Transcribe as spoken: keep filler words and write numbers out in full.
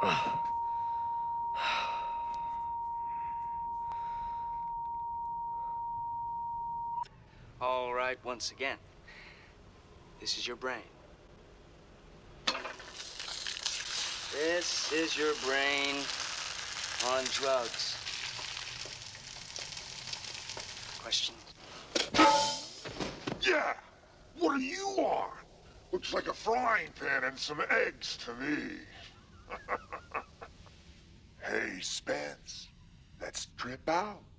All right, once again, this is your brain. This is your brain on drugs. Question? Yeah! What are you on? Looks like a frying pan and some eggs to me. Hey, Spence. Let's trip out.